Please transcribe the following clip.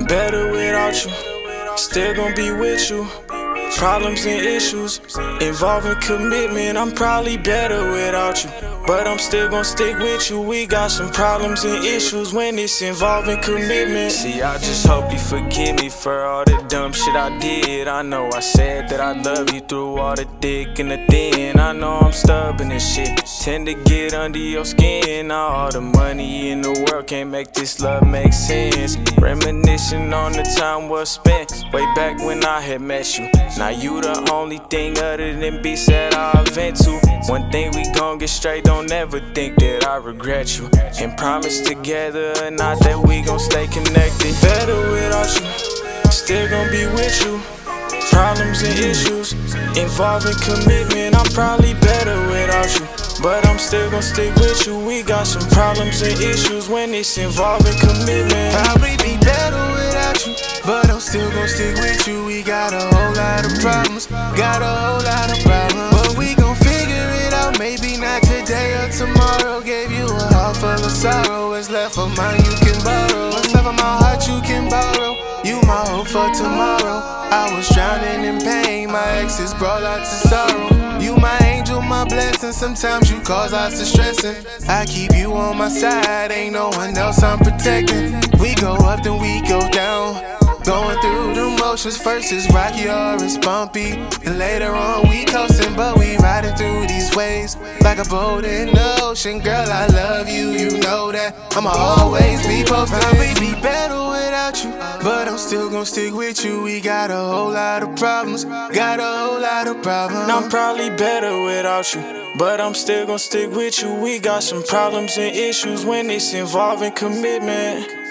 better without you. Still gon' be with you. Problems and issues involving commitment. I'm probably better without you, but I'm still gon' stick with you. We got some problems and issues when it's involving commitment. See, I just hope you forgive me for all the dumb shit I did. I know I said that I love you through all the thick and the thin. I know I'm stubborn and shit, tend to get under your skin. Now all the money in the world can't make this love make sense. Reminiscing on the time well spent way back when I had met you. Now you the only thing other than beats that I vent to. One thing we gon' get straight, don't ever think that I regret you. And promise together, not that we gon' stay connected. Better without you, still gon' be with you. Problems and issues involving commitment. I'm probably better without you, but I'm still gon' stick with you. We got some problems and issues when it's involving commitment. Probably be better without you, but I'm still gon' stick with you. We got a whole lot of problems, got a whole lot of problems, but we gon' figure it out. Maybe not today or tomorrow. Gave you a heart full of sorrow. What's left of mine you can borrow. What's left of my heart you can borrow. You my hope for tomorrow. I was drowning in pain, my exes brought lots of sorrow. You my angel, my blessing, sometimes you cause lots of stressing. I keep you on my side, ain't no one else I'm protecting. We go up then we go down, going through the motions. First it's rocky or it's bumpy, and later on we coasting. But we riding through these waves like a boat in the ocean. Girl, I love you, you know that. I'ma always be posted. Probably be better without you, but I'm still gon' stick with you. We got a whole lot of problems, got a whole lot of problems. I'm probably better without you, but I'm still gon' stick with you. We got some problems and issues when it's involving commitment.